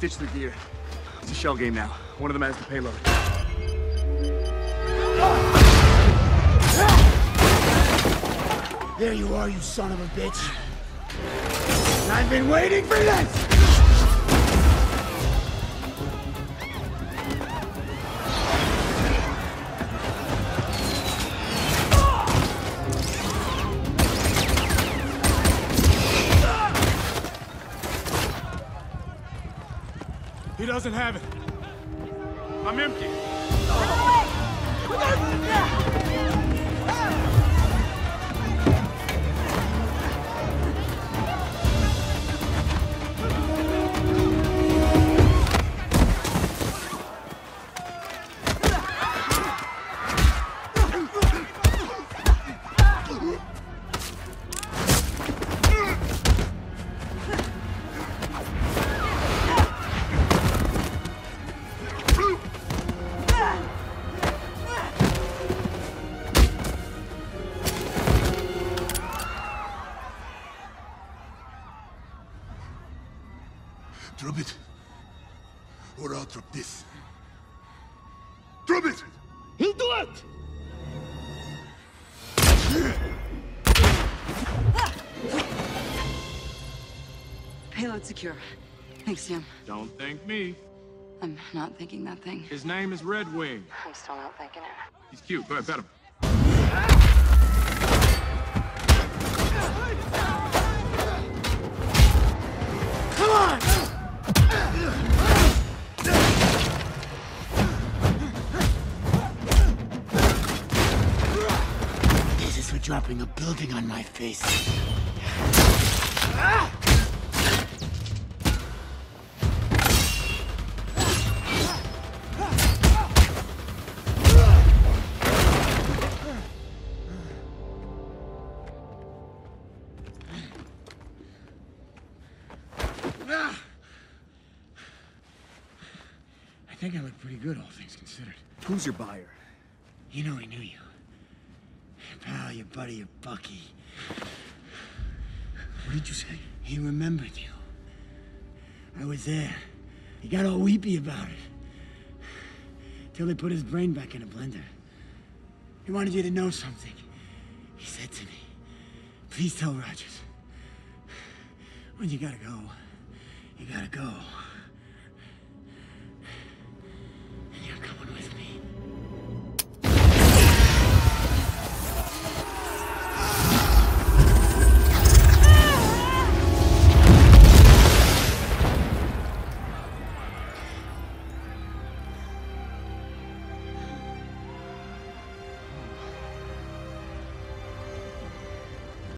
ditched their gear. It's a shell game now. One of them has the payload. There you are, you son of a bitch. I've been waiting for this! He doesn't have it. I'm empty. Drop it. Or I'll drop this. Drop it! He'll do it! Payload secure. Thanks, Jim. Don't thank me. I'm not thinking that thing. His name is Red Wing. I'm still not thinking it. He's cute. Go ahead, pet him. Come on! This is for dropping a building on my face. I think I look pretty good, all things considered. Who's your buyer? You know he knew you. Pal, your buddy, your Bucky. What did you say? He remembered you. I was there. He got all weepy about it. Till they put his brain back in a blender. He wanted you to know something. He said to me, please tell Rogers. When you gotta go, you gotta go.